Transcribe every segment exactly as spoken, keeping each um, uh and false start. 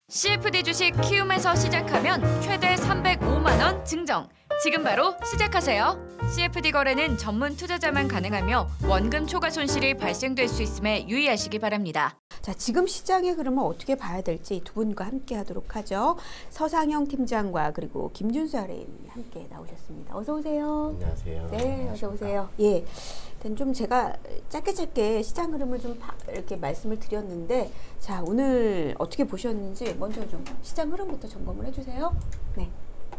씨에프디 주식 키움에서 시작하면 최대 삼백오만 원 증정. 지금 바로 시작하세요. 씨에프디 거래는 전문 투자자만 가능하며 원금 초과 손실이 발생될 수 있음에 유의하시기 바랍니다. 자, 지금 시장의 흐름을 어떻게 봐야 될지 두 분과 함께 하도록 하죠. 서상영 팀장과 그리고 김준수 아르엠이 함께 나오셨습니다. 어서 오세요. 안녕하세요. 네, 어서 오세요. 예. 일단 좀 제가 짧게 짧게 시장 흐름을 좀 이렇게 말씀을 드렸는데, 자, 오늘 어떻게 보셨는지 먼저 좀 시장 흐름부터 점검을 해주세요. 네.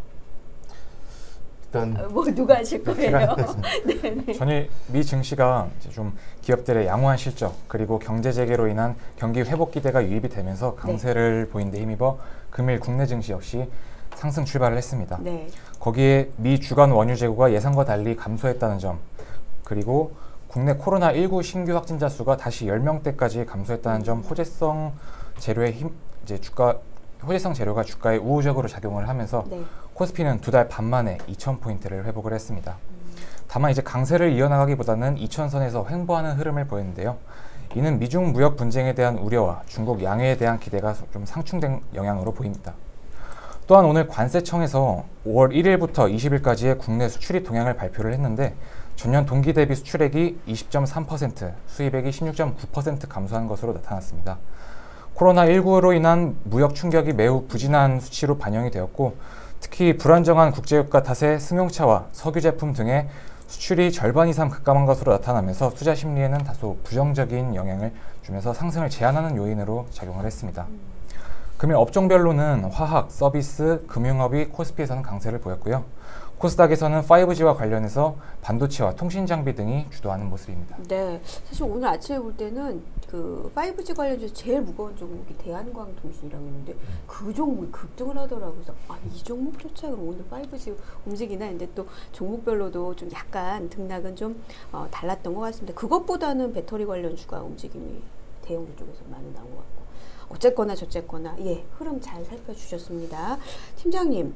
일단 어, 뭐 누가 하실 거예요? 네, 전일 미 증시가 이제 좀 기업들의 양호한 실적 그리고 경제 재개로 인한 경기 회복 기대가 유입이 되면서 강세를 네. 보인 데 힘입어 금일 국내 증시 역시 상승 출발을 했습니다. 네. 거기에 미 주간 원유 재고가 예상과 달리 감소했다는 점, 그리고 국내 코로나 십구 신규 확진자 수가 다시 열 명대까지 감소했다는 점, 호재성 재료의 힘, 이제 주가 호재성 재료가 주가에 우호적으로 작용을 하면서 네. 코스피는 두 달 반 만에 이천 포인트를 회복을 했습니다. 음. 다만 이제 강세를 이어나가기보다는 이천 선에서 횡보하는 흐름을 보였는데요. 이는 미중 무역 분쟁에 대한 우려와 중국 양해에 대한 기대가 좀 상충된 영향으로 보입니다. 또한 오늘 관세청에서 오월 일일부터 이십일까지의 국내 수출입 동향을 발표를 했는데, 전년 동기 대비 수출액이 이십 점 삼 퍼센트, 수입액이 십육 점 구 퍼센트 감소한 것으로 나타났습니다. 코로나 십구로 인한 무역 충격이 매우 부진한 수치로 반영이 되었고, 특히 불안정한 국제유가 탓에 승용차와 석유 제품 등의 수출이 절반 이상 급감한 것으로 나타나면서 투자 심리에는 다소 부정적인 영향을 주면서 상승을 제한하는 요인으로 작용을 했습니다. 금일 업종별로는 화학, 서비스, 금융업이 코스피에서는 강세를 보였고요. 코스닥에서는 파이브지와 관련해서 반도체와 통신 장비 등이 주도하는 모습입니다. 네, 사실 오늘 아침에 볼 때는 그 파이브지 관련해서 제일 무거운 종목이 대한광통신이라고 있는데 그 종목이 급등을 하더라고요. 그래서 아, 이 종목조차 그럼 오늘 파이브지 움직이나 했는데 또 종목별로도 좀 약간 등락은 좀 어, 달랐던 것 같습니다. 그것보다는 배터리 관련 주가 움직임이 대형주 쪽에서 많이 나온 것 같고, 어쨌거나 저쨌거나 예, 흐름 잘 살펴주셨습니다. 팀장님,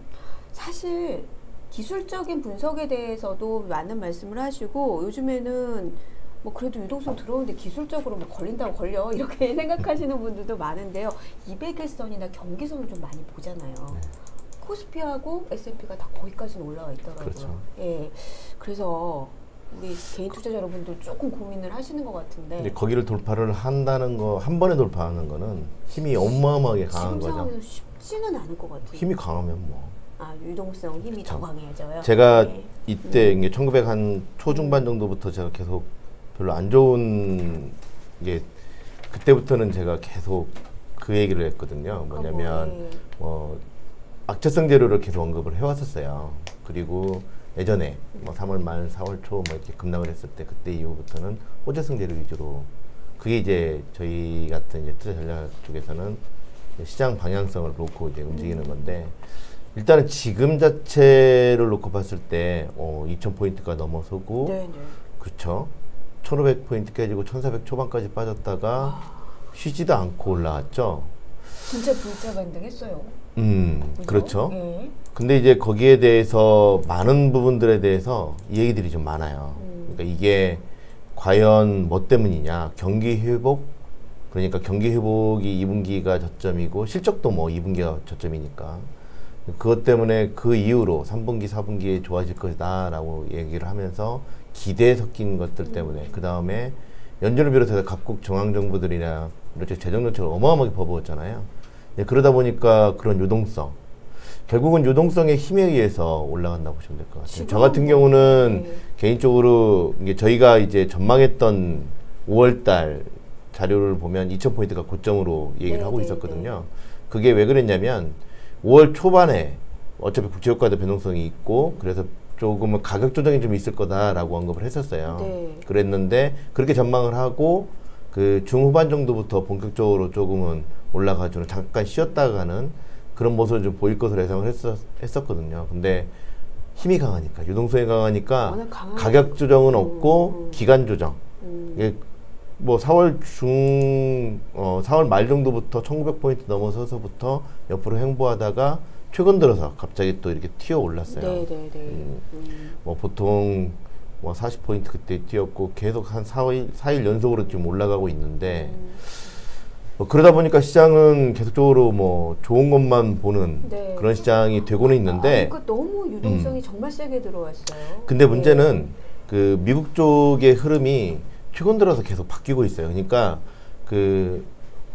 사실 기술적인 분석에 대해서도 많은 말씀을 하시고, 요즘에는 뭐 그래도 유동성 들어오는데 기술적으로 뭐 걸린다고 걸려 이렇게 생각하시는 분들도 많은데요. 이백 일선이나 경기선을 좀 많이 보잖아요. 네. 코스피하고 에스 앤 피가 다 거기까지는 올라와 있더라고요. 그렇죠. 예, 그래서 우리 개인 투자자 여러분들 조금 고민을 하시는 것 같은데, 근데 거기를 돌파를 한다는 거, 한 번에 돌파하는 거는 힘이 어마어마하게 강한 거죠. 쉽지는 않을 것 같아요. 힘이 강하면 뭐. 아, 유동성 힘이 그쵸. 더 강해져요. 제가 네. 이때 음. 천구백 한 초중반 정도부터 제가 계속 별로 안 좋은 게, 그때부터는 제가 계속 그 얘기를 했거든요. 뭐냐면 네. 뭐 악재성 재료를 계속 언급을 해왔었어요. 그리고 예전에 뭐 삼월 말 사월 초 뭐 이렇게 급락을 했을 때, 그때 이후부터는 호재성 재료 위주로, 그게 이제 저희 같은 이제 투자 전략 쪽에서는 시장 방향성을 놓고 이제 움직이는 건데, 일단은 지금 자체를 놓고 봤을 때 어, 이천 포인트가 넘어서고, 네네. 그렇죠. 천오백 포인트 깨지고 천사백 초반까지 빠졌다가 아. 쉬지도 않고 올라왔죠. 진짜 분짜 반등했어요. 음, 그죠? 그렇죠. 네. 근데 이제 거기에 대해서 많은 부분들에 대해서 이 얘기들이 좀 많아요. 음. 그러니까 이게 과연 뭐 때문이냐? 경기 회복, 그러니까 경기 회복이 이 분기가 저점이고 실적도 뭐 이 분기가 저점이니까, 그것 때문에 그 이후로 삼 분기, 사 분기에 좋아질 것이다 라고 얘기를 하면서 기대에 섞인 것들 때문에, 그 다음에 연준을 비롯해서 각국 중앙정부들이나 이렇게 재정정책을 어마어마하게 퍼부었잖아요. 네, 그러다 보니까 그런 유동성, 결국은 유동성의 힘에 의해서 올라간다 보시면 될 것 같아요. 저 같은 경우는 네. 개인적으로 이게 저희가 이제 전망했던 오월달 자료를 보면 이천 포인트가 고점으로 얘기를 네, 하고 네, 있었거든요. 네. 그게 왜 그랬냐면 오월 초반에 어차피 국제유가도 변동성이 있고, 그래서 조금은 가격 조정이 좀 있을 거다라고 언급을 했었어요. 네. 그랬는데 그렇게 전망을 하고 그 중후반 정도부터 본격적으로 조금은 올라가주는, 잠깐 쉬었다가는 그런 모습을 좀 보일 것으로 예상을 했었, 했었거든요. 근데 힘이 강하니까, 유동성이 강하니까 가격 조정은 없고 음, 음. 기간 조정. 음. 이게 뭐 사월 중, 어, 사월 말 정도부터 천구백 포인트 넘어서서부터 옆으로 횡보하다가 최근 들어서 갑자기 또 이렇게 튀어 올랐어요. 네네네. 음, 음. 뭐 보통 뭐 사십 포인트 그때 뛰었고 계속 한 사 일, 사 일 연속으로 좀 올라가고 있는데, 음. 뭐 그러다 보니까 시장은 계속적으로 뭐 좋은 것만 보는 네. 그런 시장이 되고는 있는데, 아, 그러니까 너무 유동성이 음. 정말 세게 들어왔어요. 근데 문제는 네. 그 미국 쪽의 흐름이 최근 들어서 계속 바뀌고 있어요. 그러니까 그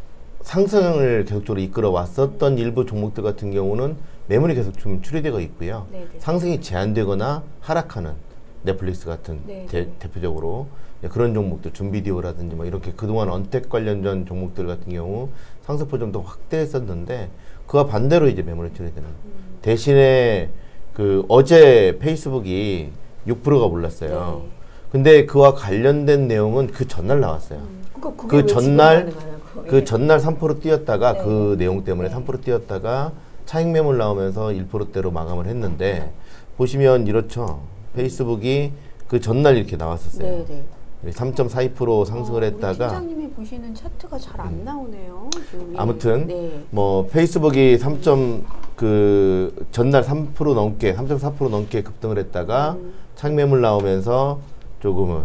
상승을 계속적으로 이끌어 왔었던 일부 종목들 같은 경우는 매물이 계속 좀 출회되고 있고요. 네네. 상승이 제한되거나 하락하는 넷플릭스 같은 네네. 대, 대표적으로 그런 종목들, 준비디오라든지 뭐 이렇게 그동안 언택 관련된 종목들 같은 경우 상승폭 좀 더 확대했었는데 그와 반대로 이제 매물이 출회되는. 음. 대신에 그 어제 페이스북이 육 퍼센트가 올랐어요. 네. 근데 그와 관련된 내용은 그 전날 나왔어요. 음. 그러니까 그게 그 왜 지금 전날 가능해요? 그거? 그 예. 전날 삼 퍼센트 뛰었다가 네. 그 내용 때문에 네. 삼 퍼센트 뛰었다가 차익 매물 나오면서 일 퍼센트대로 마감을 했는데 보시면 이렇죠. 페이스북이 그 전날 이렇게 나왔었어요. 네네. 삼 점 사이 퍼센트 상승을 아, 했다가 우리 팀장님이 보시는 차트가 잘 안 나오네요. 지금 이- 아무튼 네. 뭐 페이스북이 삼 점 그 전날 삼 퍼센트 넘게 삼 점 사 퍼센트 넘게 급등을 했다가 음. 차익 매물 나오면서 조금은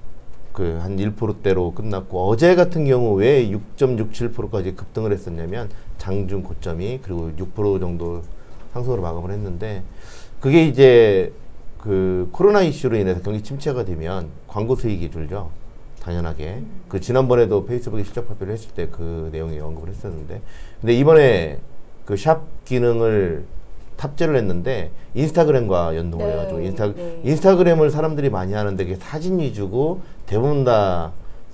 그 한 일 퍼센트대로 끝났고 어제 같은 경우 왜 육 점 육칠 퍼센트까지 급등을 했었냐면 장중 고점이 그리고 육 퍼센트 정도 상승으로 마감을 했는데 그게 이제 그 코로나 이슈로 인해서 경기 침체가 되면 광고 수익이 줄죠. 당연하게. 음. 그 지난번에도 페이스북이 실적 발표를 했을 때 그 내용에 언급을 했었는데 근데 이번에 그 샵 기능을 탑재를 했는데 인스타그램과 연동을 네, 해가지고 인스타, 네. 인스타그램을 사람들이 많이 하는데 그게 사진 위주고 대부분 다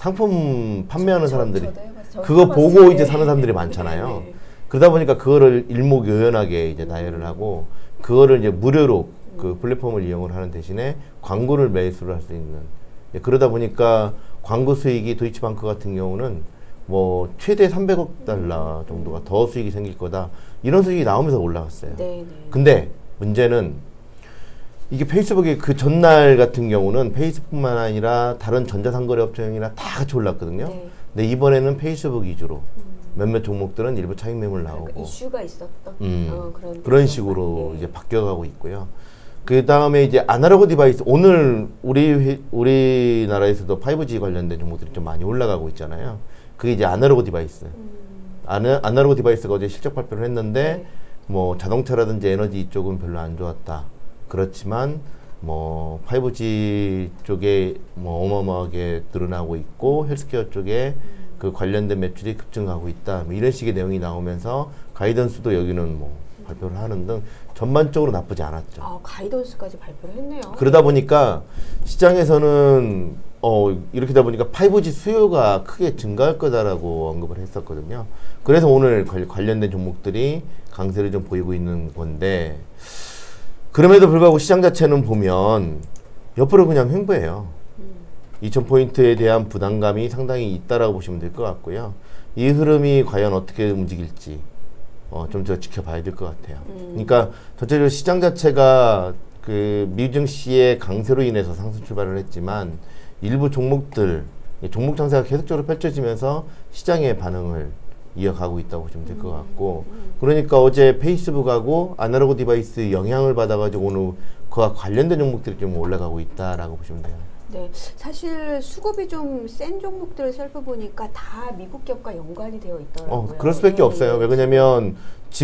상품 판매하는 저- 사람들이 저도 해봤어요. 저도 그거 해봤어요. 보고 네. 이제 사는 사람들이 많잖아요. 네, 네. 그러다 보니까 그거를 일목요연하게 이제 나열을 하고 그거를 이제 무료로 그 플랫폼을 이용을 하는 대신에 광고를 매수를 할 수 있는. 예, 그러다 보니까 광고 수익이 도이치방크 같은 경우는 뭐 최대 삼백억 달러 정도가 더 수익이 생길 거다. 이런 수익이 나오면서 올라갔어요. 네, 네. 근데 문제는 이게 페이스북이 그 전날 같은 경우는 페이스북만 아니라 다른 전자상거래 업종이나 다 같이 올랐거든요. 네. 근데 이번에는 페이스북 위주로 몇몇 종목들은 일부 차익 매물 나오고 그러니까 이슈가 있었던 음, 어, 그런 그런 식으로 예. 이제 바뀌어가고 있고요. 그 다음에 이제 아날로그 디바이스 오늘 우리 회, 우리나라에서도 파이브지 관련된 종목들이 좀 많이 올라가고 있잖아요. 그게 이제 아날로그 디바이스. 음. 아나, 아날로그 디바이스가 어제 실적 발표를 했는데 네. 뭐 자동차라든지 에너지 이쪽은 별로 안 좋았다. 그렇지만 뭐 파이브지 쪽에 뭐 어마어마하게 늘어나고 있고 헬스케어 쪽에 그 관련된 매출이 급증하고 있다. 뭐 이런 식의 내용이 나오면서 가이던스도 여기는 뭐 발표를 하는 등 전반적으로 나쁘지 않았죠. 아, 가이던스까지 발표를 했네요. 그러다 보니까 시장에서는 어 이렇게다 보니까 파이브지 수요가 크게 증가할 거다라고 언급을 했었거든요. 그래서 오늘 관- 관련된 종목들이 강세를 좀 보이고 있는 건데 그럼에도 불구하고 시장 자체는 보면 옆으로 그냥 횡보해요. 음. 이천 포인트에 대한 부담감이 상당히 있다라고 보시면 될 것 같고요. 이 흐름이 과연 어떻게 움직일지 어, 좀 더 지켜봐야 될 것 같아요. 음. 그러니까 전체적으로 시장 자체가 그 미증시의 강세로 인해서 상승 출발을 했지만 일부 종목들 종목 장세가 계속적으로 펼쳐지면서 시장의 반응을 이어가고 있다고 보시면 될 것 같고 그러니까 어제 페이스북하고 아날로그 디바이스 영향을 받아가지고 오늘 그와 관련된 종목들이 좀 올라가고 있다라고 보시면 돼요. 네, 사실 수급이 좀 센 종목들을 살펴보니까 다 미국 기업과 연관이 되어 있더라고요. 어, 그럴 수밖에 예, 없어요. 예. 왜 그러냐면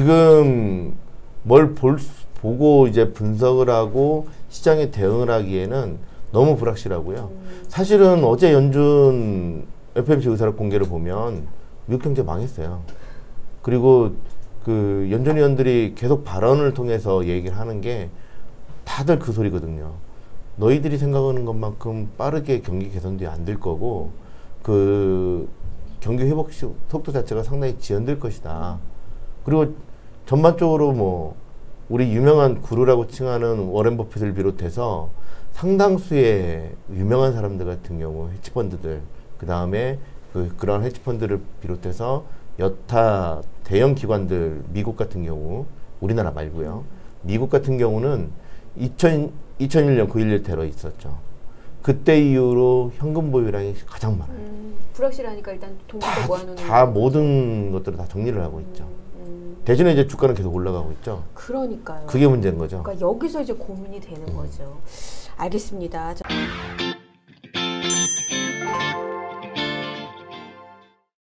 지금 뭘 볼, 보고 이제 분석을 하고 시장에 대응을 하기에는 너무 불확실하고요. 음. 사실은 어제 연준 에프오엠씨 의사록 공개를 보면 미국 경제 망했어요. 그리고 그 연준위원들이 계속 발언을 통해서 얘기를 하는 게 다들 그 소리거든요. 너희들이 생각하는 것만큼 빠르게 경기 개선도 안 될 거고 그 경기 회복 속도 자체가 상당히 지연될 것이다. 그리고 전반적으로 뭐 우리 유명한 구루라고 칭하는 워렌 버핏을 비롯해서 상당수의 유명한 사람들 같은 경우 헤지펀드들 그 다음에 그 그런 헤지펀드를 비롯해서 여타 대형 기관들 미국 같은 경우 우리나라 말고요. 미국 같은 경우는 이천일 년 구일일 테러 있었죠. 그때 이후로 현금 보유량이 가장 많아요. 음, 불확실하니까 일단 돈부터 다, 모아놓는 다 거죠. 모든 것들을 다 정리를 하고 있죠. 음, 대신에 이제 주가는 계속 올라가고 있죠. 그러니까요. 그게 문제인 거죠. 그러니까 여기서 이제 고민이 되는 거죠. 알겠습니다. 자.